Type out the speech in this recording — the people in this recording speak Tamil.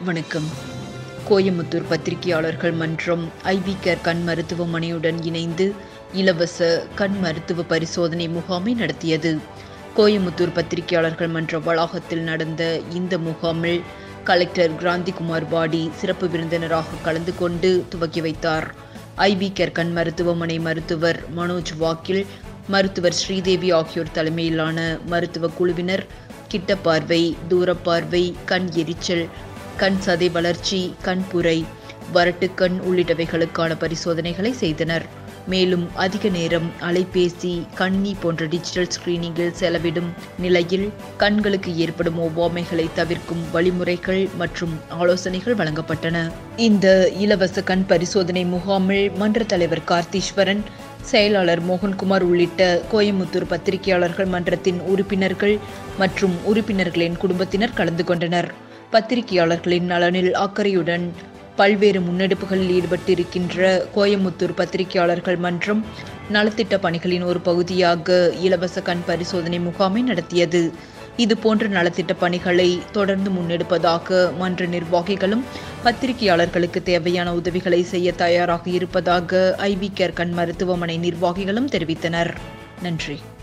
வணக்கம். கோயம்புத்தூர் பத்திரிகையாளர்கள் மன்றம் ஐவி கேர் கண் மருத்துவமனையுடன் இணைந்து இலவச கண் மருத்துவ பரிசோதனை முகாமை நடத்தியது. கோயம்புத்தூர் பத்திரிகையாளர்கள் மன்ற வளாகத்தில் நடந்த இந்த முகாமில் கலெக்டர் கிராந்திகுமார் பாடி சிறப்பு விருந்தினராக கலந்து கொண்டு துவக்கி வைத்தார். ஐவி கேர் கண் மருத்துவமனை மருத்துவர் மனோஜ் வாக்கில், மருத்துவர் ஸ்ரீதேவி ஆகியோர் தலைமையிலான மருத்துவ குழுவினர் கிட்ட பார்வை, தூரப்பார்வை, கண் எரிச்சல், கண் சதை வளர்ச்சி, கண்புரை, வரட்டுக்கண் உள்ளிட்டவைகளுக்கான பரிசோதனைகளை செய்தனர். மேலும் அதிக நேரம் அலைபேசி, கண்ணி போன்ற டிஜிட்டல் ஸ்கிரீனிங்கில் செலவிடும் நிலையில் கண்களுக்கு ஏற்படும் ஒவ்வாமைகளை தவிர்க்கும் வழிமுறைகள் மற்றும் ஆலோசனைகள் வழங்கப்பட்டன. இந்த இலவச கண் பரிசோதனை முகாமில் மன்ற தலைவர் கார்த்தீஸ்வரன், செயலாளர் மோகன்குமார் உள்ளிட்ட கோயம்புத்தூர் பத்திரிகையாளர்கள் மன்றத்தின் உறுப்பினர்கள் மற்றும் உறுப்பினர்களின் குடும்பத்தினர் கலந்து கொண்டனர். பத்திரிகையாளர்களின் நலனில் அக்கறையுடன் பல்வேறு முன்னெடுப்புகளில் ஈடுபட்டிருக்கின்ற கோயம்புத்தூர் பத்திரிகையாளர்கள் மன்றம் நலத்திட்ட பணிகளின் ஒரு பகுதியாக இலவச கண் பரிசோதனை முகாமை நடத்தியது. இதுபோன்ற நலத்திட்ட பணிகளை தொடர்ந்து முன்னெடுப்பதாக மன்ற நிர்வாகிகளும் பத்திரிகையாளர்களுக்கு தேவையான உதவிகளை செய்ய தயாராக இருப்பதாக ஐவி கேர் கண் மருத்துவமனை நிர்வாகிகளும் தெரிவித்தனர். நன்றி.